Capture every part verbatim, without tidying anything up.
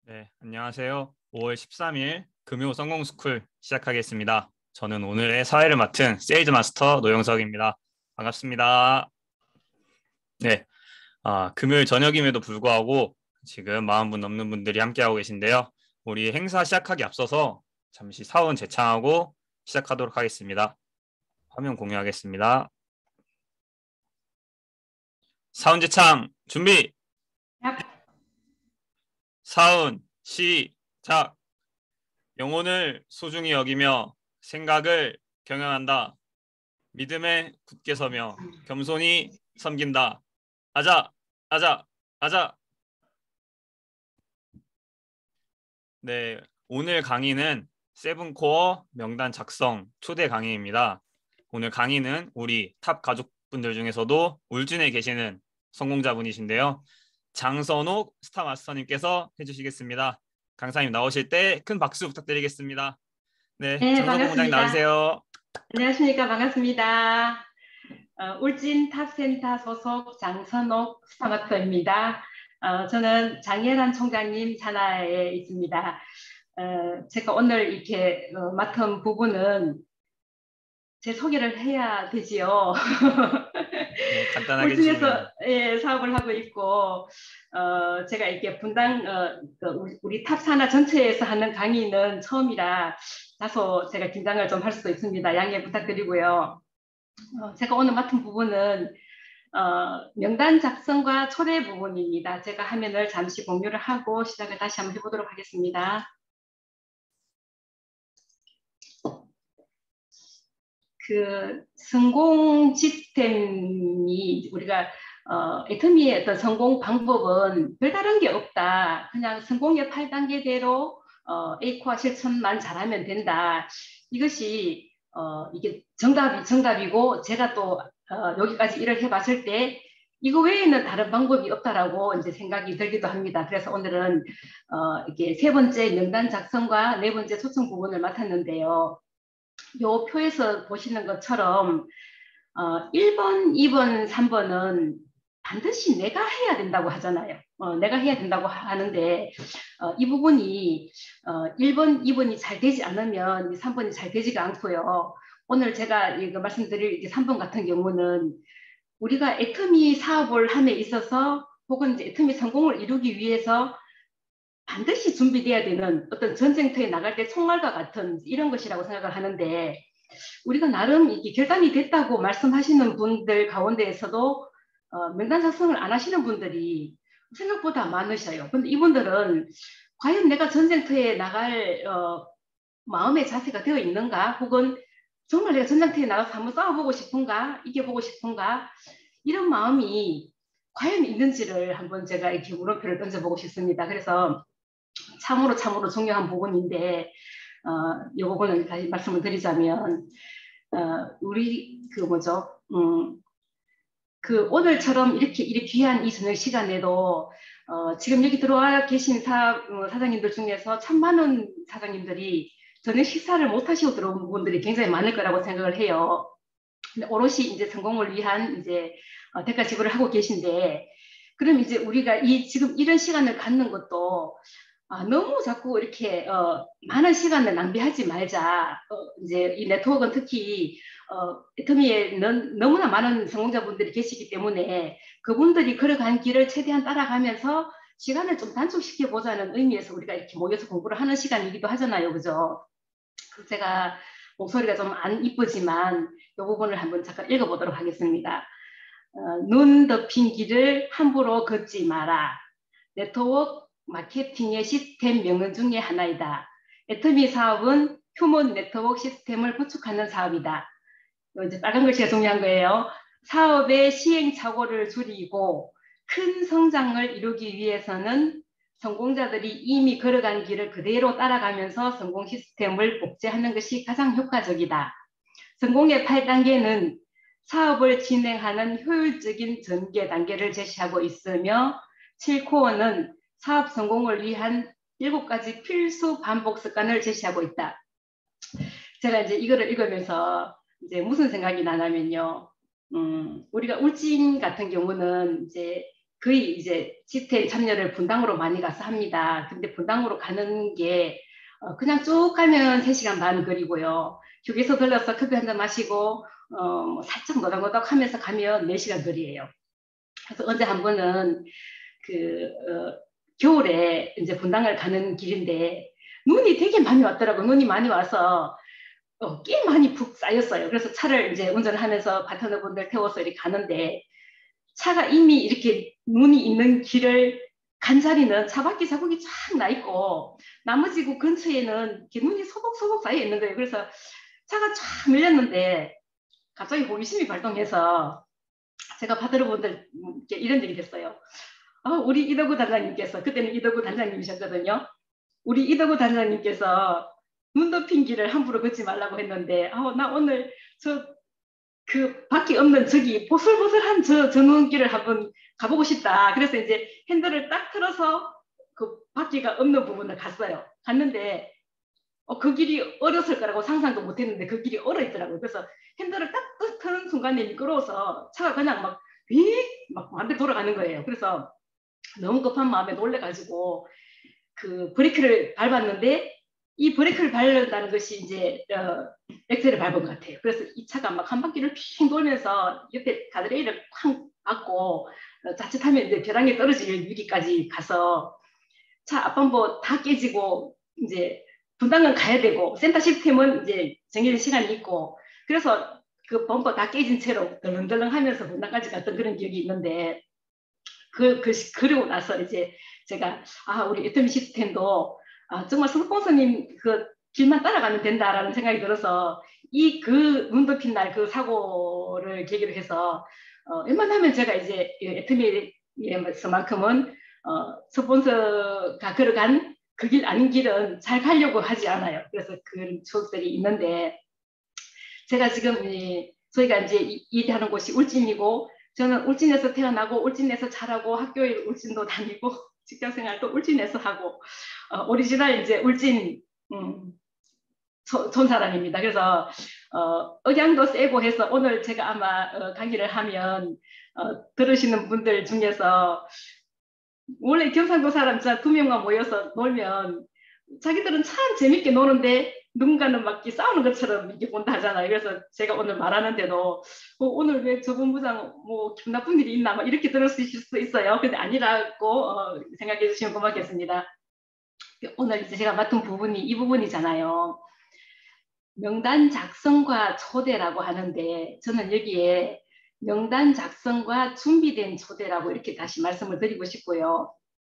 네, 안녕하세요. 오월 십삼일 금요 성공스쿨 시작하겠습니다. 저는 오늘의 사회를 맡은 세일즈 마스터 노영석입니다. 반갑습니다. 네, 아, 금요일 저녁임에도 불구하고 지금 사십 분 넘는 분들이 함께하고 계신데요. 우리 행사 시작하기 앞서서 잠시 사원 재창하고 시작하도록 하겠습니다. 화면 공유하겠습니다. 사원 재창 준비! 사운 시작! 영혼을 소중히 여기며 생각을 경영한다. 믿음에 굳게 서며 겸손히 섬긴다. 아자, 아자, 아자. 네, 오늘 강의는 세븐코어 명단 작성 초대 강의입니다. 오늘 강의는 우리 탑 가족분들 중에서도 울진에 계시는 성공자분이신데요. 장선옥 스타마스터님께서 해주시겠습니다. 강사님 나오실 때 큰 박수 부탁드리겠습니다. 네, 네, 장선옥 본부장님 반갑습니다. 나와주세요. 안녕하십니까. 반갑습니다. 어, 울진 탑센터 소속 장선옥 스타마스터입니다. 어, 저는 장예란 총장님 산하에 있습니다. 어, 제가 오늘 이렇게 어, 맡은 부분은 제 소개를 해야 되지요. 네, 간단하게 해주시면. 울진에서 예, 사업을 하고 있고, 어, 제가 이렇게 분당, 어, 그 우리, 우리 탑 산하 전체에서 하는 강의는 처음이라 다소 제가 긴장을 좀 할 수도 있습니다. 양해 부탁드리고요. 어, 제가 오늘 맡은 부분은 어, 명단 작성과 초대 부분입니다. 제가 화면을 잠시 공유를 하고 시작을 다시 한번 해보도록 하겠습니다. 그 성공 시스템이 우리가 어, 애터미의 어떤 성공 방법은 별다른 게 없다. 그냥 성공의 팔 단계대로 어, 에이코아 실천만 잘하면 된다. 이것이 어, 이게 정답이 정답이고 제가 또 어, 여기까지 일을 해봤을 때 이거 외에는 다른 방법이 없다라고 이제 생각이 들기도 합니다. 그래서 오늘은 어, 이렇게 세 번째 명단 작성과 네 번째 초청 부분을 맡았는데요. 요 표에서 보시는 것처럼 어, 일 번, 이 번, 삼 번은 반드시 내가 해야 된다고 하잖아요. 어, 내가 해야 된다고 하는데 어, 이 부분이 어, 일 번, 이 번이 잘 되지 않으면 삼 번이 잘 되지가 않고요. 오늘 제가 이거 말씀드릴 삼 번 같은 경우는 우리가 애터미 사업을 함에 있어서 혹은 이제 애터미 성공을 이루기 위해서 반드시 준비돼야 되는 어떤 전쟁터에 나갈 때 총알과 같은 이런 것이라고 생각을 하는데 우리가 나름 이게 결단이 됐다고 말씀하시는 분들 가운데에서도 어, 명단 작성을 안 하시는 분들이 생각보다 많으셔요. 근데 이분들은 과연 내가 전쟁터에 나갈 어, 마음의 자세가 되어 있는가? 혹은 정말 내가 전쟁터에 나가서 한번 싸워보고 싶은가? 이겨보고 싶은가? 이런 마음이 과연 있는지를 한번 제가 이렇게 물음표를 던져보고 싶습니다. 그래서 참으로 참으로 중요한 부분인데 어, 이 부분을 다시 말씀을 드리자면 어, 우리 그 뭐죠? 음, 그 오늘처럼 이렇게 이렇게 귀한 이 저녁 시간에도 어, 지금 여기 들어와 계신 사, 어, 사장님들 중에서 참 많은 사장님들이 저녁 식사를 못 하시고 들어온 분들이 굉장히 많을 거라고 생각을 해요. 근데 오롯이 이제 성공을 위한 이제 어, 대가 지불을 하고 계신데 그럼 이제 우리가 이 지금 이런 시간을 갖는 것도 아, 너무 자꾸 이렇게 어, 많은 시간을 낭비하지 말자. 어, 이제 이 네트워크는 특히 어, 애터미에 너무나 많은 성공자분들이 계시기 때문에 그분들이 걸어간 길을 최대한 따라가면서 시간을 좀 단축시켜 보자는 의미에서 우리가 이렇게 모여서 공부를 하는 시간이기도 하잖아요, 그죠? 제가 목소리가 좀 안 이쁘지만 이 부분을 한번 잠깐 읽어보도록 하겠습니다. 어, 눈 덮인 길을 함부로 걷지 마라. 네트워크 마케팅의 시스템 명은 중에 하나이다. 애터미 사업은 휴먼 네트워크 시스템을 구축하는 사업이다. 이제 빨간 글씨가 중요한 거예요. 사업의 시행착오를 줄이고 큰 성장을 이루기 위해서는 성공자들이 이미 걸어간 길을 그대로 따라가면서 성공 시스템을 복제하는 것이 가장 효과적이다. 성공의 팔 단계는 사업을 진행하는 효율적인 전개 단계를 제시하고 있으며 칠 코어는 사업 성공을 위한 일곱 가지 필수 반복 습관을 제시하고 있다. 제가 이제 이거를 읽으면서 이제 무슨 생각이 나냐면요. 음, 우리가 울진 같은 경우는 이제 거의 이제 시스템 참여를 분당으로 많이 가서 합니다. 근데 분당으로 가는 게 어, 그냥 쭉 가면 세 시간 반 거리고요. 휴게소 들러서 커피 한 잔 마시고 어, 뭐 살짝 노닥노닥 하면서 가면 네 시간 거리예요. 그래서 언제 한 번은 그 어, 겨울에 이제 분당을 가는 길인데 눈이 되게 많이 왔더라고요. 눈이 많이 와서 어, 꽤 많이 푹 쌓였어요. 그래서 차를 이제 운전을 하면서 파트너분들 태워서 이렇게 가는데 차가 이미 이렇게 눈이 있는 길을 간 자리는 차바퀴 자국이 쫙 나 있고 나머지 그 근처에는 이렇게 눈이 소복소복 쌓여 있는 거예요. 그래서 차가 쫙 밀렸는데 갑자기 호기심이 발동해서 제가 파트너분들 이런 얘기 됐어요. 아, 우리 이덕우 단장님께서 그때는 이덕우 단장님이셨거든요. 우리 이덕우 단장님께서 눈 덮인 길을 함부로 걷지 말라고 했는데 아, 나 오늘 저 그 밖에 없는 저기 보슬보슬한 저, 저 눈길을 한번 가보고 싶다. 그래서 이제 핸들을 딱 틀어서 그 바퀴가 없는 부분을 갔어요. 갔는데 어, 그 길이 어렸을 거라고 상상도 못했는데 그 길이 얼어 있더라고요. 그래서 핸들을 딱 트는 순간에 미끄러워서 차가 그냥 막 휙 막 반대로 돌아가는 거예요. 그래서 너무 급한 마음에 놀래가지고 그 브레이크를 밟았는데 이 브레이크를 밟는다는 것이 이제 어, 엑셀을 밟은 것 같아요. 그래서 이 차가 막 한 바퀴를 핑 돌면서 옆에 가드레일을 쾅 맞고 어, 자칫하면 이제 벼랑에 떨어질 위기까지 가서 차 앞범버 다 깨지고 이제 분당은 가야 되고 센터 시스템은 이제 정해진 시간이 있고 그래서 그 범퍼 다 깨진 채로 덜렁덜렁 하면서 분당까지 갔던 그런 기억이 있는데 그, 그, 그러고 나서 이제 제가, 아, 우리 애터미 시스템도 아, 정말 스폰서님 그 길만 따라가면 된다라는 생각이 들어서 이 그 눈 덮인 날 그 사고를 계기로 해서 어, 웬만하면 제가 이제 애터미에서만큼은 어, 스폰서가 걸어간 그 길 아닌 길은 잘 가려고 하지 않아요. 그래서 그런 추억들이 있는데 제가 지금 이, 저희가 이제 일하는 곳이 울진이고 저는 울진에서 태어나고 울진에서 자라고 학교에 울진도 다니고 직장생활도 울진에서 하고 어, 오리지널 이제 울진 음, 촌 사람입니다. 그래서 어, 억양도 세고 해서 오늘 제가 아마 어, 강의를 하면 어, 들으시는 분들 중에서 원래 경상도 사람 진짜 두 명만 모여서 놀면 자기들은 참 재밌게 노는데 누군가는 막 싸우는 것처럼 이렇게 본다 하잖아요. 그래서 제가 오늘 말하는데도 어, 오늘 왜 저분 부장 뭐 기분 나쁜 일이 있나 뭐 이렇게 들을 수 있을 수 있어요. 근데 아니라고 어, 생각해 주시면 고맙겠습니다. 오늘 이제 제가 맡은 부분이 이 부분이잖아요. 명단 작성과 초대라고 하는데 저는 여기에 명단 작성과 준비된 초대라고 이렇게 다시 말씀을 드리고 싶고요.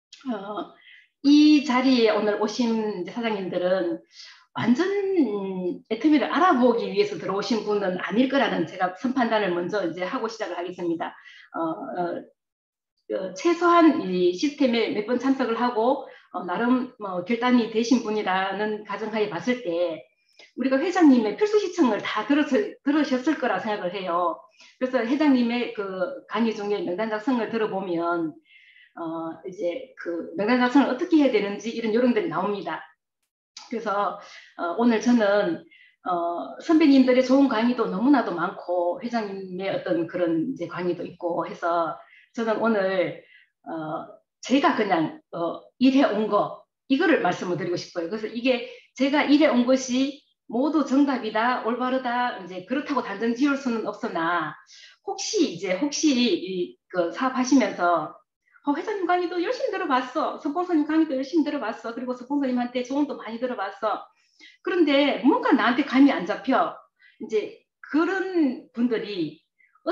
어, 이 자리에 오늘 오신 사장님들은 완전 애터미를 알아보기 위해서 들어오신 분은 아닐 거라는 제가 선판단을 먼저 이제 하고 시작을 하겠습니다. 어, 어, 어, 최소한 이 시스템에 몇 번 참석을 하고 어, 나름 뭐 결단이 되신 분이라는 가정하에 봤을 때 우리가 회장님의 필수 시청을 다 들으셨, 들으셨을 거라 생각을 해요. 그래서 회장님의 그 강의 중에 명단 작성을 들어보면 어, 이제 그 명단 작성을 어떻게 해야 되는지 이런 요령들이 나옵니다. 그래서 어, 오늘 저는 어, 선배님들의 좋은 강의도 너무나도 많고 회장님의 어떤 그런 이제 강의도 있고 해서 저는 오늘 어, 제가 그냥 어, 일해 온 거 이거를 말씀을 드리고 싶어요. 그래서 이게 제가 일해 온 것이 모두 정답이다, 올바르다, 이제 그렇다고 단정 지을 수는 없으나 혹시 이제 혹시 이, 그 사업하시면서 어, 회장님 강의도 열심히 들어봤어. 스폰서님 강의도 열심히 들어봤어. 그리고 스폰서님한테 조언도 많이 들어봤어. 그런데 뭔가 나한테 감이 안 잡혀. 이제 그런 분들이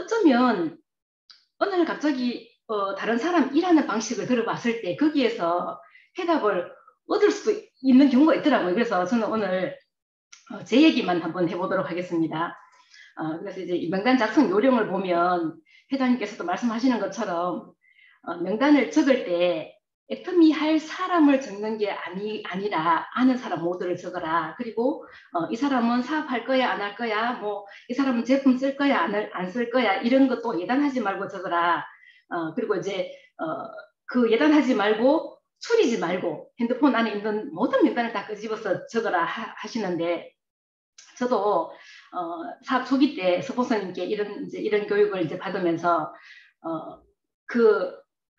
어쩌면 어느 날 갑자기 어, 다른 사람 일하는 방식을 들어봤을 때 거기에서 해답을 얻을 수 있는 경우가 있더라고요. 그래서 저는 오늘 어, 제 얘기만 한번 해보도록 하겠습니다. 어, 그래서 이제 명단 작성 요령을 보면 회장님께서도 말씀하시는 것처럼 어, 명단을 적을 때 애터미 할 사람을 적는 게 아니, 아니라 아는 사람 모두를 적어라. 그리고 어, 이 사람은 사업할 거야 안 할 거야 뭐 이 사람은 제품 쓸 거야 안 쓸 거야 이런 것도 예단하지 말고 적어라. 어, 그리고 이제 어, 그 예단하지 말고 추리지 말고 핸드폰 안에 있는 모든 명단을 다 끄집어서 적어라 하, 하시는데 저도 어, 사업 초기 때 스폰서님께 이런 이제 이런 교육을 이제 받으면서 어, 그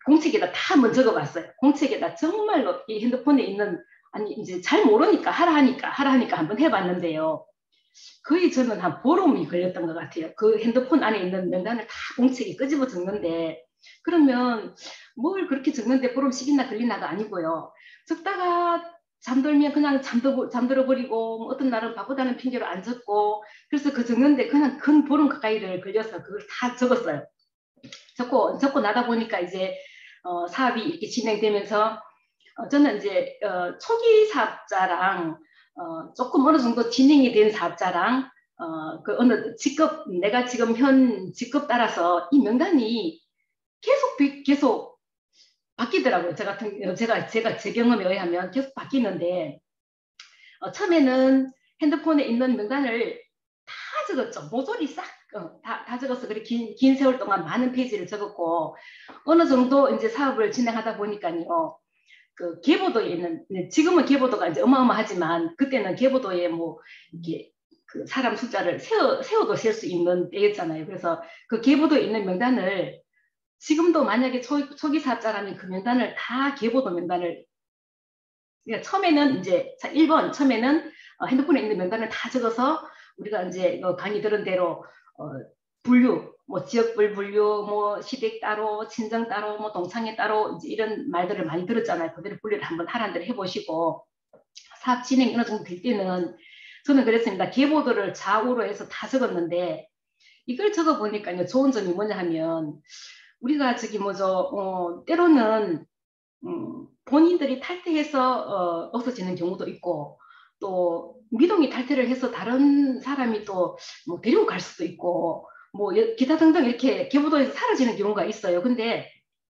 공책에다 다 한번 적어봤어요. 공책에다 정말로 이 핸드폰에 있는, 아니 이제 잘 모르니까 하라 하니까 하라 하니까 한번 해봤는데요. 거의 저는 한 보름이 걸렸던 것 같아요. 그 핸드폰 안에 있는 명단을 다 공책에 끄집어 적는데, 그러면 뭘 그렇게 적는데 보름씩이나 걸리나가 아니고요. 적다가 잠들면 그냥 잠들, 잠들어 버리고, 뭐 어떤 날은 바쁘다는 핑계로 안 적고, 그래서 그 적는데 그냥 큰 보름 가까이를 걸려서 그걸 다 적었어요. 적고 적고 나다 보니까 이제 어, 사업이 이렇게 진행되면서 어, 저는 이제 어, 초기 사업자랑 어, 조금 어느 정도 진행이 된 사업자랑 어, 그 어느 직급, 내가 지금 현 직급 따라서 이 명단이 계속 계속 바뀌더라고요. 저 같은 제가 제가 제 경험에 의하면 계속 바뀌는데, 어, 처음에는 핸드폰에 있는 명단을 다 적었죠. 모조리 싹 어, 다, 다 적어서 그렇게 긴, 긴 세월 동안 많은 페이지를 적었고, 어느 정도 이제 사업을 진행하다 보니까요. 그 계보도에 있는, 지금은 계보도가 이제 어마어마하지만 그때는 계보도에 뭐 이게 그 사람 숫자를 세워 세워도 셀 수 있는 때였잖아요. 그래서 그 계보도에 있는 명단을 지금도 만약에 초, 초기 사업자라면 그 명단을 다 계보도 명단을, 그러니까 처음에는 이제 일 번 처음에는 핸드폰에 있는 명단을 다 적어서 우리가 이제 강의 들은 대로 어, 분류, 뭐 지역별 분류, 뭐 시댁 따로, 친정 따로, 뭐 동창회 따로, 이제 이런 말들을 많이 들었잖아요. 그대로 분류를 한번 하라는 대로 해보시고, 사업 진행 어느 정도 될 때는 저는 그랬습니다. 계보도를 좌우로 해서 다 적었는데, 이걸 적어보니까요, 좋은 점이 뭐냐 하면, 우리가 저기 뭐죠, 어, 때로는 음, 본인들이 탈퇴해서 어, 없어지는 경우도 있고, 또 미동이 탈퇴를 해서 다른 사람이 또 뭐 데리고 갈 수도 있고, 뭐 기타 등등 이렇게 계보도에서 사라지는 경우가 있어요. 근데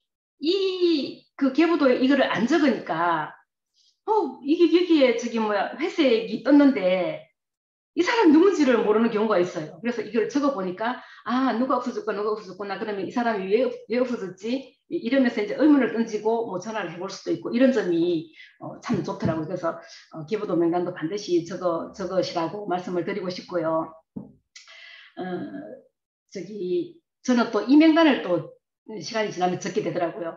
이 그 계보도에 이거를 안 적으니까 어 이게 여기에 저기 뭐야 회색이 떴는데 이 사람 누군지를 모르는 경우가 있어요. 그래서 이걸 적어보니까, 아, 누가 없어졌구나, 누가 없어졌구나. 그러면 이 사람이 왜, 왜 없어졌지? 이러면서 이제 의문을 던지고 뭐 전화를 해볼 수도 있고, 이런 점이 어, 참 좋더라고요. 그래서 어, 계보도 명단도 반드시 적어, 적으시라고 말씀을 드리고 싶고요. 어, 저기, 저는 또 이 명단을 또 시간이 지나면 적게 되더라고요.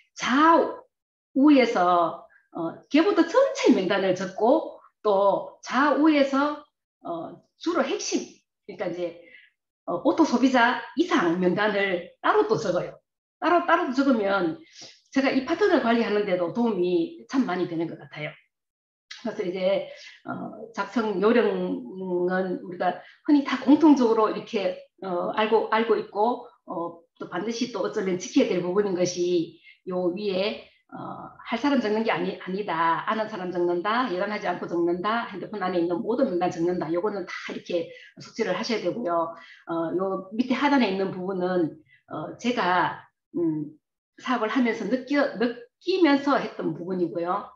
좌우에서 어, 계보도 전체 명단을 적고, 또 좌우에서 어, 주로 핵심, 그러니까 이제 어, 오토 소비자 이상 명단을 따로 또 적어요. 따로 따로 적으면 제가 이 파트너를 관리하는데도 도움이 참 많이 되는 것 같아요. 그래서 이제 어, 작성 요령은 우리가 흔히 다 공통적으로 이렇게 어, 알고 알고 있고, 어, 또 반드시 또 어쩌면 지켜야 될 부분인 것이 요 위에 어, 할 사람 적는 게 아니, 아니다. 아는 사람 적는다. 예단하지 않고 적는다. 핸드폰 안에 있는 모든 명단 적는다. 요거는 다 이렇게 숙지를 하셔야 되고요. 어, 요 밑에 하단에 있는 부분은 어, 제가 음, 사업을 하면서 느껴, 느끼면서 했던 부분이고요.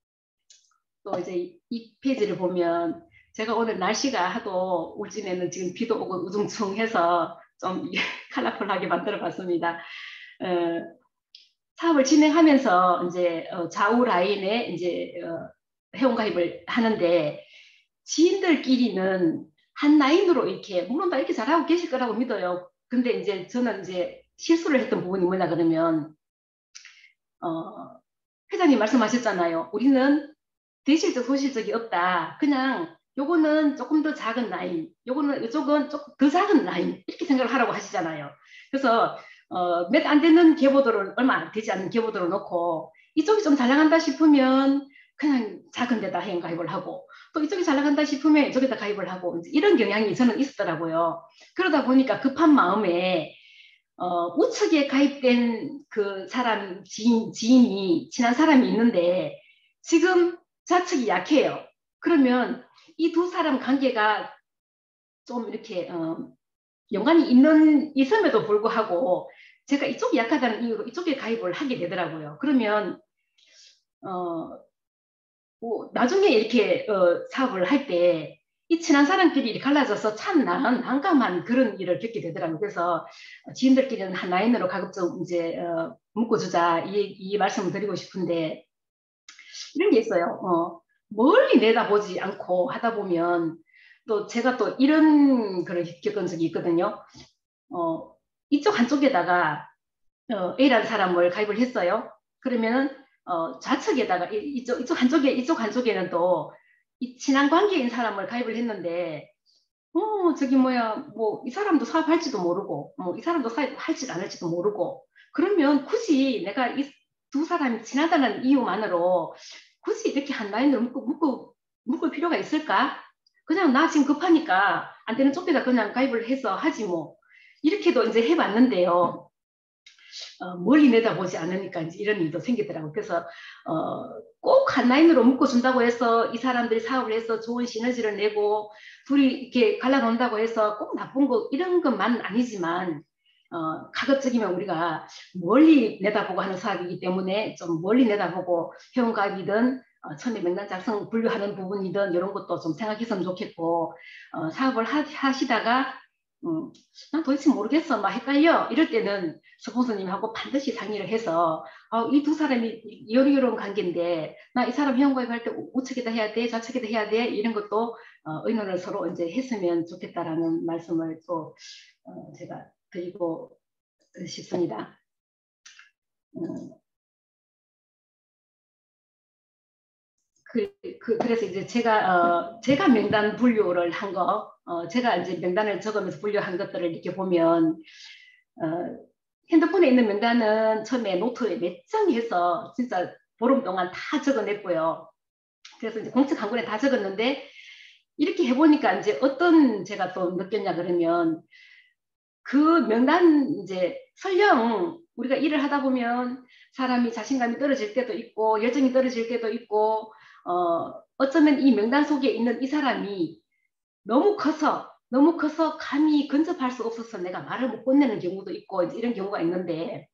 또 이제 이 페이지를 보면 제가 오늘 날씨가 하도 울진에는 지금 비도 오고 우중충해서 좀 컬러풀하게 만들어 봤습니다. 어, 사업을 진행하면서 이제 어, 좌우 라인에 이제 어, 회원가입을 하는데, 지인들끼리는 한 라인으로 이렇게 물론 다 이렇게 잘하고 계실 거라고 믿어요. 근데 이제 저는 이제 실수를 했던 부분이 뭐냐 그러면 어, 회장님 말씀하셨잖아요. 우리는 대실적 소실적이 없다. 그냥 요거는 조금 더 작은 라인, 요거는 이쪽은 조금 더 작은 라인, 이렇게 생각을 하라고 하시잖아요. 그래서 어, 몇 안 되는 계보도를, 얼마 되지 않는 계보도를 놓고, 이쪽이 좀 잘 나간다 싶으면 그냥 작은 데다 회원 가입을 하고, 또 이쪽이 잘 나간다 싶으면 이쪽에다 가입을 하고, 이런 경향이 저는 있었더라고요. 그러다 보니까 급한 마음에 어, 우측에 가입된 그 사람 지인, 지인이 친한 사람이 있는데 지금 좌측이 약해요. 그러면 이 두 사람 관계가 좀 이렇게 어, 연관이 있는 있음에도 불구하고 제가 이쪽이 약하다는 이유로 이쪽에 가입을 하게 되더라고요. 그러면 어, 뭐 나중에 이렇게 어, 사업을 할 때 이 친한 사람끼리 이렇게 갈라져서 참 난, 난감한 그런 일을 겪게 되더라고요. 그래서 지인들끼리는 한 라인으로 가급적 이제 어, 묶어주자 이, 이 말씀을 드리고 싶은데, 이런 게 있어요. 어, 멀리 내다보지 않고 하다 보면 또 제가 또 이런 그런 겪은 적이 있거든요. 어, 이쪽 한쪽에다가 어, A라는 사람을 가입을 했어요. 그러면은 어, 좌측에다가 이쪽 이쪽 한쪽에 이쪽 한쪽에는 또 이 친한 관계인 사람을 가입을 했는데, 어 저기 뭐야 뭐 이 사람도 사업할지도 모르고 뭐 이 사람도 사업할지 안 할지도 모르고, 그러면 굳이 내가 이 두 사람이 친하다는 이유만으로 굳이 이렇게 한 라인으로 묶고 묶고 묶을 필요가 있을까? 그냥 나 지금 급하니까 안 되는 쪽에다 그냥 가입을 해서 하지 뭐. 이렇게도 이제 해봤는데요. 어, 멀리 내다보지 않으니까 이제 이런 일도 생기더라고요. 그래서 어, 꼭 한 라인으로 묶어준다고 해서 이 사람들이 사업을 해서 좋은 시너지를 내고 둘이 이렇게 갈라놓는다고 해서 꼭 나쁜 거 이런 것만 아니지만, 어, 가급적이면 우리가 멀리 내다보고 하는 사업이기 때문에 좀 멀리 내다보고 회원가입이든 어, 처음에 명단 작성 분류하는 부분이든 이런 것도 좀 생각했으면 좋겠고, 어, 사업을 하, 하시다가 음, 난 도대체 모르겠어, 막 헷갈려 이럴 때는 스폰서님하고 반드시 상의를 해서 어, 이 두 사람이 이런 관계인데 나 이 사람 회원가입할 때 우측에다 해야 돼, 좌측에다 해야 돼, 이런 것도 어, 의논을 서로 이제 했으면 좋겠다라는 말씀을 또 어, 제가 드리고 싶습니다. 음, 그, 그, 그래서 이제 제가, 어, 제가 명단 분류를 한 거, 어, 제가 이제 명단을 적으면서 분류한 것들을 이렇게 보면, 어, 핸드폰에 있는 명단은 처음에 노트에 몇 장이 해서 진짜 보름 동안 다 적어냈고요. 그래서 이제 공책 한 권에 다 적었는데, 이렇게 해보니까 이제 어떤 제가 또 느꼈냐 그러면, 그 명단 이제 설령 우리가 일을 하다 보면 사람이 자신감이 떨어질 때도 있고 열정이 떨어질 때도 있고, 어, 어쩌면 이 명단 속에 있는 이 사람이 너무 커서 너무 커서 감히 근접할 수 없어서 내가 말을 못 건네는 경우도 있고 이런 경우가 있는데,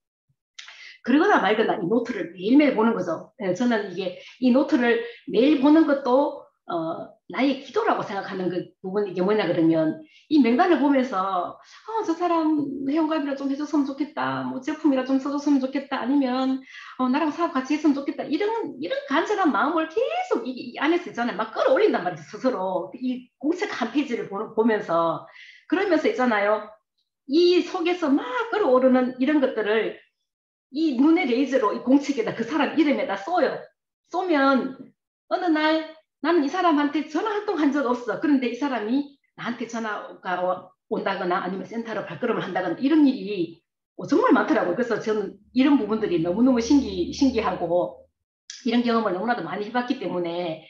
그러거나 말거나 이 노트를 매일매일 보는 거죠. 저는 이게 이 노트를 매일 보는 것도 어, 나의 기도라고 생각하는 그 부분이 이게 뭐냐 그러면, 이 명단을 보면서 어, 저 사람 회원가입이라 좀 해줬으면 좋겠다, 뭐 제품이라 좀 써줬으면 좋겠다, 아니면 어, 나랑 사업 같이 했으면 좋겠다, 이런 이런 간절한 마음을 계속 이, 이 안에서 있잖아요. 막 끌어올린단 말이죠. 스스로 이 공책 한 페이지를 보, 보면서 그러면서 있잖아요. 이 속에서 막 끌어오르는 이런 것들을 이 눈의 레이저로 이 공책에다 그 사람 이름에다 쏘요. 쏘면 어느 날 나는 이 사람한테 전화 한 통 한 적 없어. 그런데 이 사람이 나한테 전화가 온다거나 아니면 센터로 발걸음을 한다거나 이런 일이 정말 많더라고요. 그래서 저는 이런 부분들이 너무너무 신기, 신기하고 이런 경험을 너무나도 많이 해봤기 때문에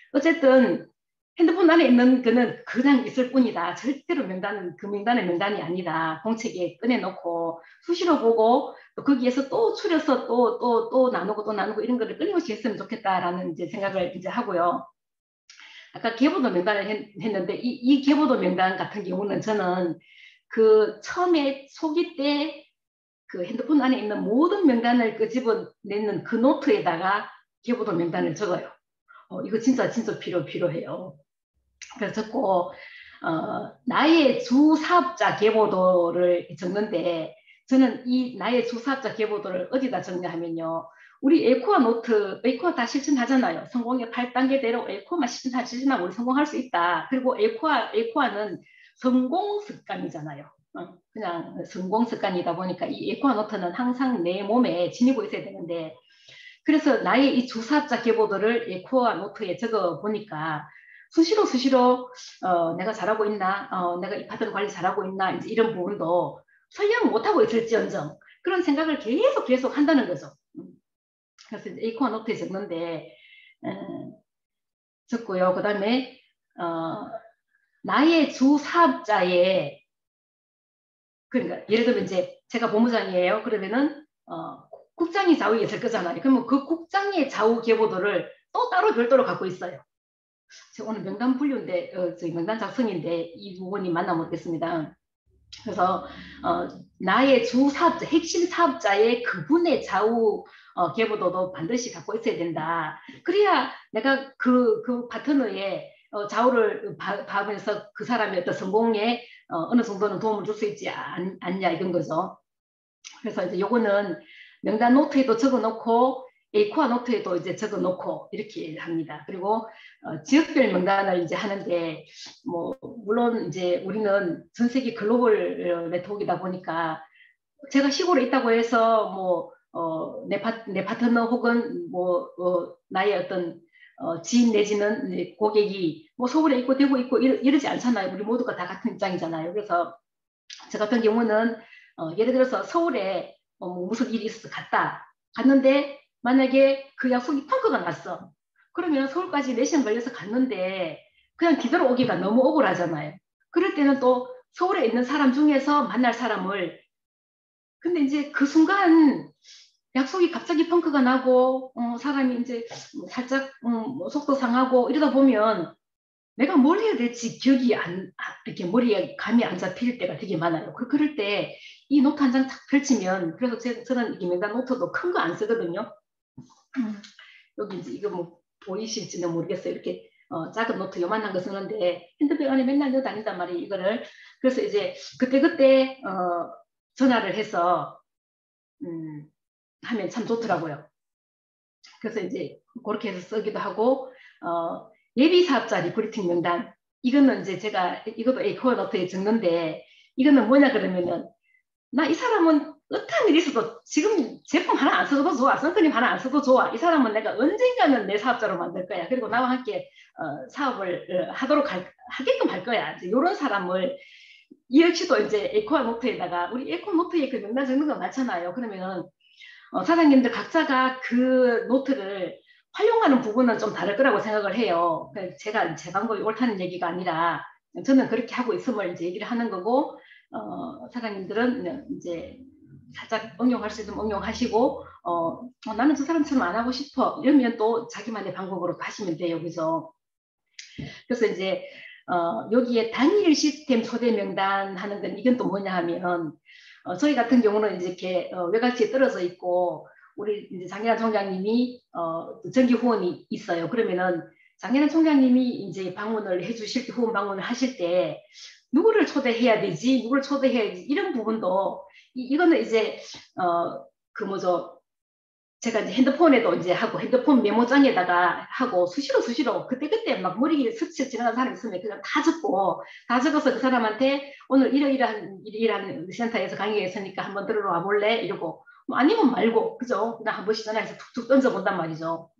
어쨌든 핸드폰 안에 있는 그는 그냥 있을 뿐이다. 절대로 명단은 그 명단의 명단이 아니다. 공책에 꺼내놓고 수시로 보고 또 거기에서 또 추려서 또 또 또 나누고 또 나누고 이런 거를 끊임없이 했으면 좋겠다라는 이제 생각을 이제 하고요. 아까 계보도 명단을 했, 했는데 이, 이 계보도 명단 같은 경우는 저는 그 처음에 초기 때 그 핸드폰 안에 있는 모든 명단을 끄집어내는 그 노트에다가 계보도 명단을 적어요. 어, 이거 진짜 진짜 필요 필요해요. 그래서 적고 어, 나의 주 사업자 계보도를 적는데, 저는 이 나의 주 사업자 계보도를 어디다 적냐하면요. 우리 에이코아 노트, 에이코아 다 실천하잖아요. 성공의 팔 단계대로 에이코아만 실천하, 실천하면 우리 성공할 수 있다. 그리고 에이코아, 에이코아는 성공 습관이잖아요. 어, 그냥 성공 습관이다 보니까 이 에이코아 노트는 항상 내 몸에 지니고 있어야 되는데, 그래서 나의 이 주사자 계보도를 에이코아 노트에 적어 보니까 수시로 수시로 어, 내가 잘하고 있나, 어, 내가 이 파트너 관리 잘하고 있나, 이제 이런 부분도 설령 못하고 있을지언정 그런 생각을 계속 계속 한다는 거죠. 그래서 에이코아 노트에 적는데 어, 적고요. 그 다음에 어, 나의 주 사업자의, 그러니까 예를 들면 이제 제가 본부장이에요. 그러면은 어, 국장이 좌우에 있을 거잖아요. 그러면 그 국장의 좌우 계보도를 또 따로 별도로 갖고 있어요. 제가 오늘 명단 분류인데, 어, 저희 명단 작성인데 이 부분이 만나 못했습니다. 그래서 어, 나의 주 사업자, 핵심 사업자의 그분의 좌우 어, 계보도도 반드시 갖고 있어야 된다. 그래야 내가 그, 그 파트너의 어, 좌우를 봐, 봐면서 그 사람의 어떤 성공에 어, 어느 정도는 도움을 줄 수 있지 않, 않냐 이런 거죠. 그래서 이제 요거는 명단 노트에도 적어놓고 에이코아 노트에도 이제 적어놓고 이렇게 합니다. 그리고 어, 지역별 명단을 이제 하는데, 뭐 물론 이제 우리는 전 세계 글로벌 네트워크이다 보니까 제가 시골에 있다고 해서 뭐 어, 내, 파, 내 파트너 혹은 뭐 어, 나의 어떤 어, 지인 내지는 이제 고객이 뭐 서울에 있고 대구에 있고 이러, 이러지 않잖아요. 우리 모두가 다 같은 입장이잖아요. 그래서 저 같은 경우는 어, 예를 들어서 서울에 어, 뭐 무슨 일이 있어서 갔다. 갔는데 만약에 그 약속이 펑크가 났어. 그러면 서울까지 네 시간 걸려서 갔는데 그냥 뒤돌아오기가 너무 억울하잖아요. 그럴 때는 또 서울에 있는 사람 중에서 만날 사람을 근데 이제 그 순간 약속이 갑자기 펑크가 나고 어, 사람이 이제 살짝 음, 뭐 속도 상하고 이러다 보면 내가 뭘 해야 될지 기억이 안 아, 이렇게 머리에 감이 안 잡힐 때가 되게 많아요. 그 그럴 때 이 노트 한 장 탁 펼치면 그래서 제, 저는 이게 명단 노트도 큰 거 안 쓰거든요. 음, 여기 이제 이거 뭐 보이실지는 모르겠어요. 이렇게 어, 작은 노트 요만한 거 쓰는데 핸드백 안에 맨날 넣어 다닌단 말이에요. 이거를 그래서 이제 그때 그때 어, 전화를 해서 음, 하면 참 좋더라고요. 그래서 이제 그렇게 해서 쓰기도 하고 어, 예비 사업자 리크루팅 명단 이거는 이제 제가 이것도 에이코어 노트에 적는데 이거는 뭐냐 그러면은 나 이 사람은 어떤 일이 있어도 지금 제품 하나 안 써도 좋아 선크림 하나 안 써도 좋아 이 사람은 내가 언젠가는 내 사업자로 만들 거야 그리고 나와 함께 어, 사업을 어, 하도록 할, 하게끔 할 거야 이제 이런 사람을 이 역시도 이제 에이코어 노트에다가 우리 에이코어 노트에 그 명단 적는 거 많잖아요 그러면은 어, 사장님들 각자가 그 노트를 활용하는 부분은 좀 다를 거라고 생각을 해요. 그러니까 제가 제 방법이 옳다는 얘기가 아니라 저는 그렇게 하고 있음을 이제 얘기를 하는 거고 어, 사장님들은 이제 살짝 응용할 수 있으면 응용하시고 어, 어, 나는 저 사람처럼 안 하고 싶어 이러면 또 자기만의 방법으로 하시면 돼요. 그래서 그래서 이제 어, 여기에 단일 시스템 초대 명단 하는 건 이건 또 뭐냐 하면 어, 저희 같은 경우는 이제 이렇게 어, 외곽지에 떨어져 있고 우리 이제 장현환 총장님이 어, 정기 후원이 있어요. 그러면은 장현환 총장님이 이제 방문을 해주실 때 후원 방문을 하실 때 누구를 초대해야 되지, 누구를 초대해야지 이런 부분도 이, 이거는 이제 어, 그 뭐죠 제가 이제 핸드폰에도 이제 하고 핸드폰 메모장에다가 하고 수시로 수시로 그때그때 막 머리를 스쳐 지나가는 사람이 있으면 그냥 다 적고 다 적어서 그 사람한테 오늘 이러이러한 이러이러한 센터에서 강의가 있으니까 한번 들으러 와볼래 이러고 뭐 아니면 말고 그죠 그냥 한 번씩 전화해서 툭툭 던져본단 말이죠.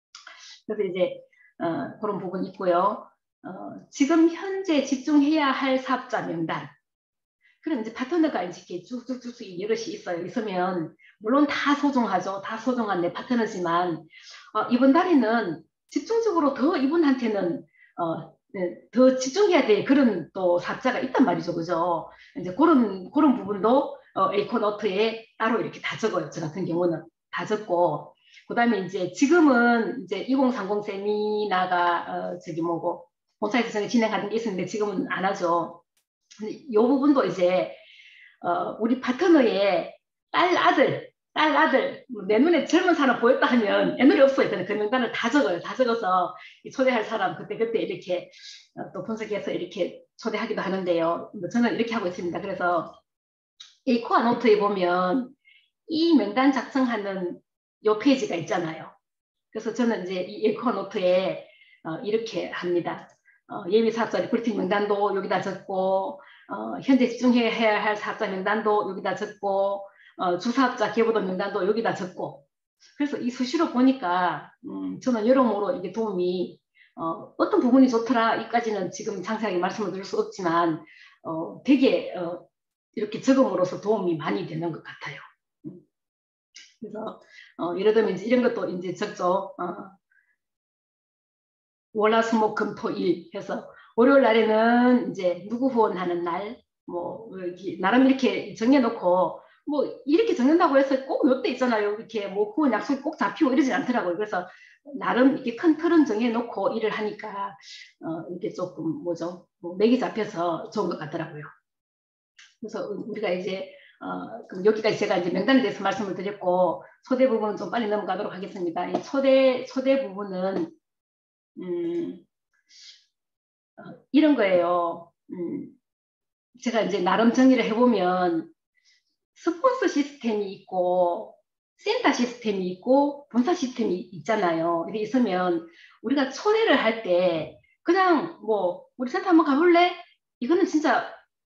그래서 이제 어, 그런 부분이 있고요. 어, 지금 현재 집중해야 할 사업자 명단 그럼 이제 파트너가 이렇게 쭉쭉쭉 여럿이 있어요. 있으면 물론 다 소중하죠. 다 소중한 내 파트너지만 어, 이번 달에는 집중적으로 더 이분한테는 어, 네, 더 집중해야 될 그런 또 사업자가 있단 말이죠. 그죠? 이제 그런 그런 부분도 어, 에이코노트에 따로 이렇게 다 적어요. 저 같은 경우는 다 적고 그다음에 이제 지금은 이제 이공삼공 세미나가 어, 저기 뭐고 본사에서 진행하는 게 있었는데 지금은 안 하죠. 이 부분도 이제 어, 우리 파트너의 딸 아들 딸 아들 내 눈에 젊은 사람 보였다 하면 애누리 없어요. 그냥 그 명단을 다 적어요. 다 적어서 초대할 사람 그때 그때 이렇게 어, 또 분석해서 이렇게 초대하기도 하는데요. 뭐 저는 이렇게 하고 있습니다. 그래서 이 코어 노트에 보면 이 명단 작성하는 요 페이지가 있잖아요. 그래서 저는 이제 이 에코 노트에 어, 이렇게 합니다. 어, 예비 사업자 리크루팅 명단도 여기다 적고 어, 현재 집중해야 할 사업자 명단도 여기다 적고 어, 주사업자 계보도 명단도 여기다 적고 그래서 이 수시로 보니까 음, 저는 여러모로 이게 도움이 어, 어떤 부분이 좋더라 이까지는 지금 상세하게 말씀을 드릴 수 없지만 어, 되게 어, 이렇게 적음으로써 도움이 많이 되는 것 같아요. 그래서 어, 예를 들면 이제 이런 것도 이제 적죠. 어, 월화수목금토일 해서 월요일 날에는 이제 누구 후원하는 날, 뭐 나름 이렇게 정해놓고 뭐 이렇게 적는다고 해서 꼭 몇 대 있잖아요. 이렇게 뭐 후원 약속이 꼭 잡히고 이러지 않더라고요. 그래서 나름 이렇게 큰 틀은 정해놓고 일을 하니까 어, 이렇게 조금 뭐죠, 뭐 맥이 잡혀서 좋은 것 같더라고요. 그래서 우리가 이제 어, 그럼 여기까지 제가 이제 명단에 대해서 말씀을 드렸고 초대 부분은 좀 빨리 넘어가도록 하겠습니다. 이 초대 초대 부분은 음, 어, 이런 거예요. 음, 제가 이제 나름 정리를 해보면 스폰서 시스템이 있고 센터 시스템이 있고 본사 시스템이 있잖아요. 이렇게 있으면 우리가 초대를 할 때 그냥 뭐 우리 센터 한번 가볼래? 이거는 진짜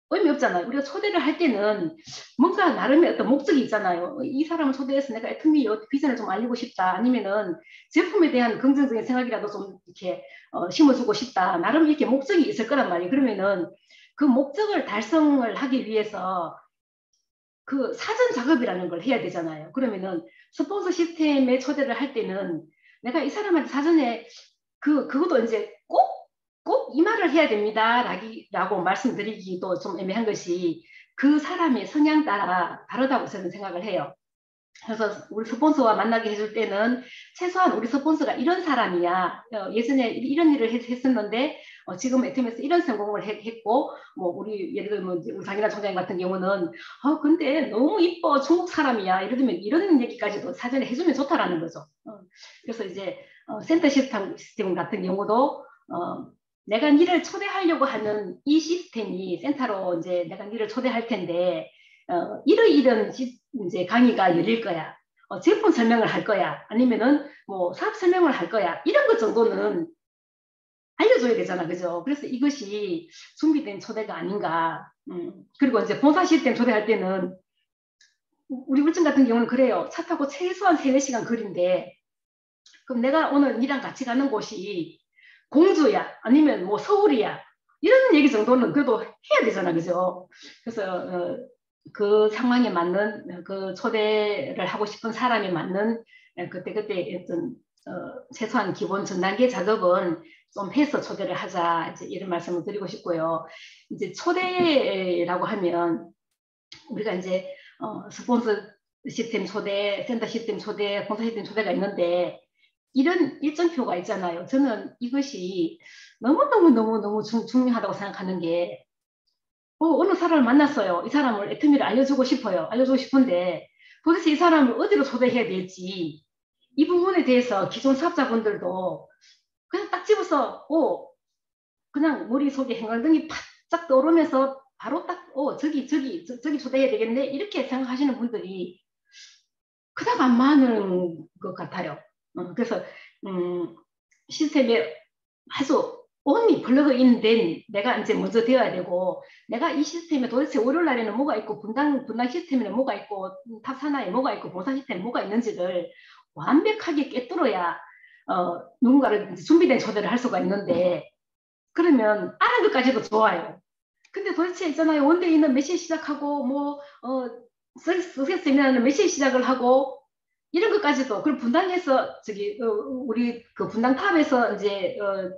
의미 없잖아요. 우리가 초대를 할 때는 뭔가 나름의 어떤 목적이 있잖아요. 이 사람을 초대해서 내가 애터미 비전을 좀 알리고 싶다. 아니면은 제품에 대한 긍정적인 생각이라도 좀 이렇게 어, 심어주고 싶다. 나름 이렇게 목적이 있을 거란 말이에요. 그러면은 그 목적을 달성을 하기 위해서 그 사전 작업이라는 걸 해야 되잖아요. 그러면은 스폰서 시스템에 초대를 할 때는 내가 이 사람한테 사전에 그, 그것도 이제 꼭, 꼭 이 말을 해야 됩니다. 라고 말씀드리기도 좀 애매한 것이 그 사람의 성향 따라 다르다고 저는 생각을 해요. 그래서 우리 스폰서와 만나게 해줄 때는 최소한 우리 스폰서가 이런 사람이야. 어, 예전에 이런 일을 했, 했었는데 어, 지금 애터미에서 이런 성공을 했, 했고 뭐 우리 예를 들면 우리 장인아 총장 같은 경우는 어, 근데 너무 이뻐 중국 사람이야. 예를 들면 이런 얘기까지도 사전에 해주면 좋다라는 거죠. 어, 그래서 이제 어, 센터 시스템, 시스템 같은 경우도 어, 내가 니를 초대하려고 하는 이 시스템이 센터로 이제 내가 니를 초대할 텐데 어, 이런 이제 강의가 열릴 거야. 어, 제품 설명을 할 거야. 아니면은 뭐 사업 설명을 할 거야. 이런 것 정도는 알려줘야 되잖아. 그죠? 그래서 이것이 준비된 초대가 아닌가. 음. 그리고 이제 본사 시스템 초대할 때는 우리 울증 같은 경우는 그래요. 차 타고 최소한 세, 네 시간 거리인데 그럼 내가 오늘 니랑 같이 가는 곳이 공주야. 아니면 뭐 서울이야. 이런 얘기 정도는 그래도 해야 되잖아. 그죠? 그래서 어, 그 상황에 맞는 그 초대를 하고 싶은 사람이 맞는 그때그때 어떤 어, 최소한 기본 전 단계 작업은 좀 해서 초대를 하자 이제 이런 말씀을 드리고 싶고요. 이제 초대라고 하면 우리가 이제 어, 스폰서 시스템 초대, 센터 시스템 초대, 본사 시스템 초대가 있는데 이런 일정표가 있잖아요. 저는 이것이 너무너무너무너무 중요하다고 생각하는 게 어, 어느 사람을 만났어요. 이 사람을 애터미를 알려주고 싶어요. 알려주고 싶은데 도대체 이 사람을 어디로 초대해야 될지 이 부분에 대해서 기존 사업자분들도 그냥 딱 집어서 어, 그냥 머릿속에 형광등이 팍짝 떠오르면서 바로 딱 어, 저기 저기 저, 저기 초대해야 되겠네 이렇게 생각하시는 분들이 그닥 안 많은 것 같아요. 어, 그래서 음, 시스템에 아주 온리 플러그인된 내가 이제 먼저 되어야 되고 내가 이 시스템에 도대체 월요일 날에는 뭐가 있고 분당 분당 시스템에는 뭐가 있고 탑 산하에 뭐가 있고 본사 시스템에 뭐가 있는지를 완벽하게 꿰뚫어야 어, 누군가를 준비된 초대를 할 수가 있는데 그러면 아는 것까지도 좋아요. 근데 도대체 있잖아요. 원데이는 몇 시에 시작하고 뭐 어, 서비스 세미나는 몇 시에 시작을 하고 이런 것까지도 그리고 분당에서 저기 어, 우리 그 분당 탑에서 이제 어,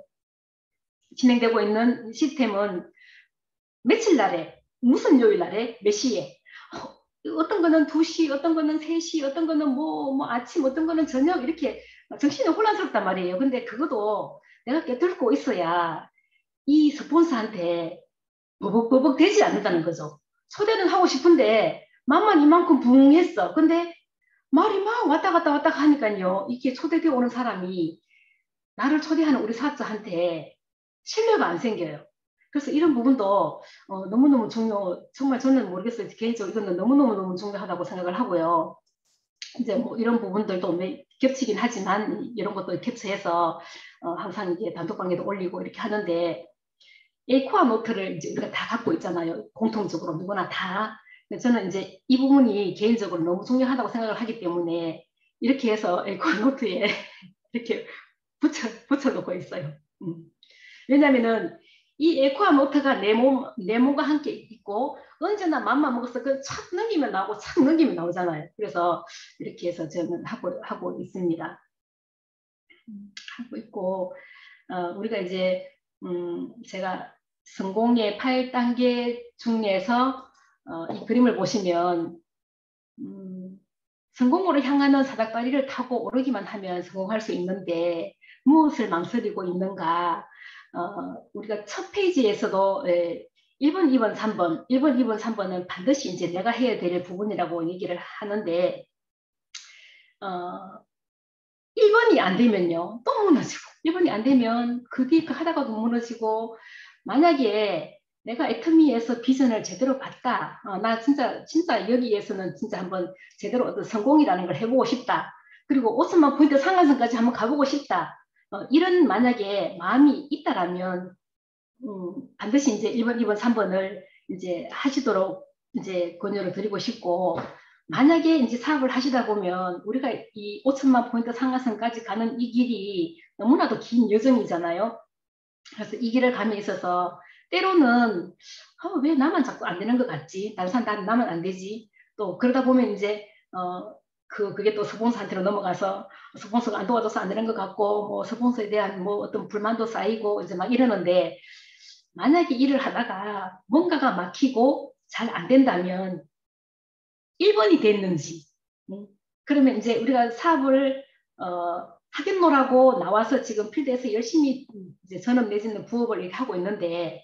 진행되고 있는 시스템은 며칠 날에 무슨 요일 날에 몇 시에 어떤 거는 두 시 어떤 거는 세 시 어떤 거는 뭐, 뭐 아침 어떤 거는 저녁 이렇게 정신이 혼란스럽단 말이에요. 근데 그것도 내가 깨뚫고 있어야 이 스폰서한테 버벅버벅 되지 않는다는 거죠. 초대는 하고 싶은데 맘만 이만큼 붕 했어. 근데 말이 막 왔다 갔다 왔다 하니까요. 이게 초대되어 오는 사람이 나를 초대하는 우리 사업자한테 신뢰가 안 생겨요. 그래서 이런 부분도 어, 너무너무 중요, 정말 저는 모르겠어요. 개인적으로 이거는 너무너무너무 중요하다고 생각을 하고요. 이제 뭐 이런 부분들도 겹치긴 하지만 이런 것도 캡처해서 어, 항상 이제 단톡방에도 올리고 이렇게 하는데 에이코아 노트를 이제 우리가 다 갖고 있잖아요. 공통적으로 누구나 다. 저는 이제 이 부분이 개인적으로 너무 중요하다고 생각을 하기 때문에 이렇게 해서 에이코아 노트에 이렇게 붙여, 붙여놓고 있어요. 음. 왜냐면은 이 에코아 노트가 내 몸, 내 몸과 함께 있고 언제나 맘만 먹어서 그 착 넘기면 나오고 착 넘기면 나오잖아요. 그래서 이렇게 해서 저는 하고, 하고 있습니다. 하고 있고, 어, 우리가 이제, 음, 제가 성공의 팔 단계 중에서 어, 이 그림을 보시면, 음, 성공으로 향하는 사닥다리를 타고 오르기만 하면 성공할 수 있는데 무엇을 망설이고 있는가? 어, 우리가 첫 페이지에서도 예, 일 번, 이 번, 삼 번, 일 번, 이 번, 삼 번은 반드시 이제 내가 해야 될 부분이라고 얘기를 하는데 어, 일 번이 안 되면요 또 무너지고 일 번이 안 되면 그 뒤에 그 하다가도 무너지고 만약에 내가 애터미에서 비전을 제대로 봤다. 어, 나 진짜 진짜 여기에서는 진짜 한번 제대로 어떤 성공이라는 걸 해보고 싶다. 그리고 오천만 포인트 상한선까지 한번 가보고 싶다. 어, 이런 만약에 마음이 있다라면 음, 반드시 이제 일 번, 이 번, 삼 번을 이제 하시도록 이제 권유를 드리고 싶고, 만약에 이제 사업을 하시다 보면 우리가 이 오천만 포인트 상한선까지 가는 이 길이 너무나도 긴 여정이잖아요. 그래서 이 길을 감에 있어서 때로는 어, 왜 나만 자꾸 안 되는 것 같지? 다른 사람 나만 안 되지? 또 그러다 보면 이제 어, 그 그게 또 스폰서한테로 넘어가서 스폰서가 안 도와줘서 안 되는 것 같고, 뭐 스폰서에 대한 뭐 어떤 불만도 쌓이고 이제 막 이러는데, 만약에 일을 하다가 뭔가가 막히고 잘 안 된다면 일 번이 됐는지, 음, 그러면 이제 우리가 사업을 어, 하겠노라고 나와서 지금 필드에서 열심히 이제 전업 내지는 부업을 이렇게 하고 있는데,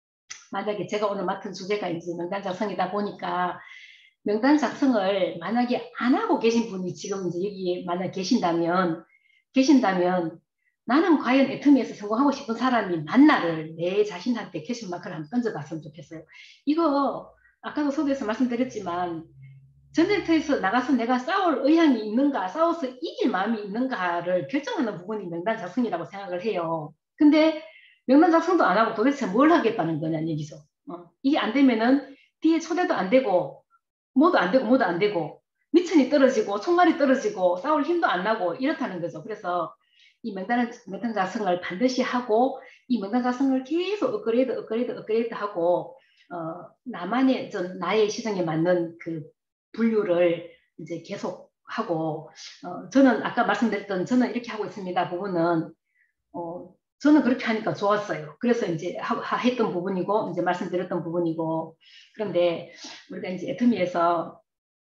만약에 제가 오늘 맡은 주제가 이제 명단 작성이다 보니까 명단 작성을 만약에 안 하고 계신 분이 지금 이제 여기에 만약 계신다면 계신다면 나는 과연 애터미에서 성공하고 싶은 사람이 맞나를 내 자신한테 퀘스천 마크를 한번 던져봤으면 좋겠어요. 이거 아까도 서두에서 말씀드렸지만 전쟁터에서 나가서 내가 싸울 의향이 있는가, 싸워서 이길 마음이 있는가를 결정하는 부분이 명단 작성이라고 생각을 해요. 근데 명단 작성도 안 하고 도대체 뭘 하겠다는 거냐, 여기서. 어. 이게 안 되면은 뒤에 초대도 안 되고, 뭐도 안 되고, 뭐도 안 되고, 미천이 떨어지고, 총알이 떨어지고, 싸울 힘도 안 나고, 이렇다는 거죠. 그래서 이 명단, 명단 작성을 반드시 하고, 이 명단 작성을 계속 업그레이드, 업그레이드, 업그레이드 하고, 어, 나만의, 전, 나의 시선에 맞는 그 분류를 이제 계속 하고, 어, 저는 아까 말씀드렸던 저는 이렇게 하고 있습니다 부분은, 어, 저는 그렇게 하니까 좋았어요. 그래서 이제 하, 하, 했던 부분이고, 이제 말씀드렸던 부분이고, 그런데 우리가 이제 애터미에서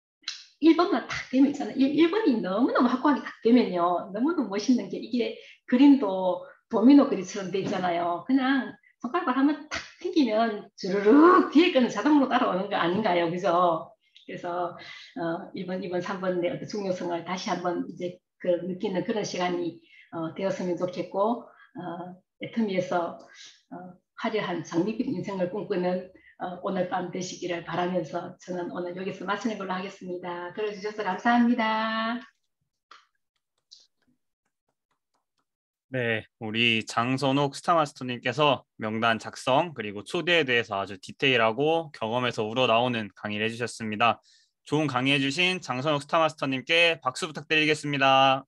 일 번만 딱 되면 있잖아요. 일 번이 너무너무 확고하게 딱 되면요. 너무너무 멋있는 게, 이게 그림도 도미노 그림처럼 돼 있잖아요. 그냥 손가락을 한번 탁 튕기면 주르륵 뒤에 거는 자동으로 따라오는 거 아닌가요? 그죠? 그래서 어, 일 번, 이 번, 삼 번의 어떤 중요성을 다시 한번 이제 그 느끼는 그런 시간이 어, 되었으면 좋겠고, 어, 애터미에서 어, 화려한 장밋빛 인생을 꿈꾸는 어, 오늘 밤 되시기를 바라면서 저는 오늘 여기서 마치는 걸로 하겠습니다. 들어주셔서 감사합니다. 네, 우리 장선옥 스타마스터님께서 명단 작성 그리고 초대에 대해서 아주 디테일하고 경험에서 우러나오는 강의를 해주셨습니다. 좋은 강의 해주신 장선옥 스타마스터님께 박수 부탁드리겠습니다.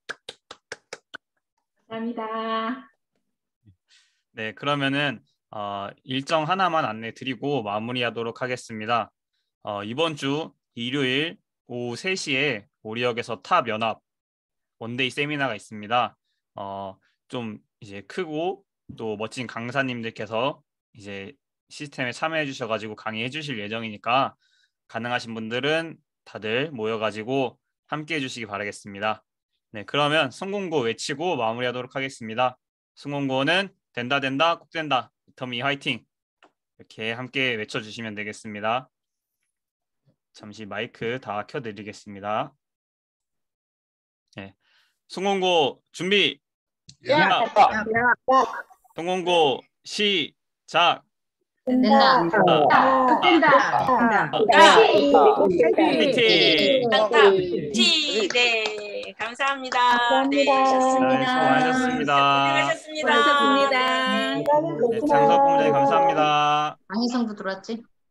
감사합니다. 네, 그러면은 어, 일정 하나만 안내 드리고 마무리하도록 하겠습니다. 어, 이번 주 일요일 오후 세 시에 오리역에서 탑 연합 원데이 세미나가 있습니다. 어, 좀 이제 크고 또 멋진 강사님들께서 이제 시스템에 참여해 주셔가지고 강의해 주실 예정이니까 가능하신 분들은 다들 모여가지고 함께 해주시기 바라겠습니다. 네, 그러면 성공고 외치고 마무리하도록 하겠습니다. 성공고는 된다 된다 꼭 된다 애터미 화이팅 이렇게 함께 외쳐주시면 되겠습니다. 잠시 마이크 다 켜드리겠습니다. 네, 성공고 준비. 야, 성공고 시작. 된다. 된다. 된다. 화이팅. 지, 네, 감사합니다. 네, 네, 수고하셨습니다. 수고하셨습니다. 수고하셨습니다. 네, 장석 공장님 감사합니다. 강희성도 들어왔지?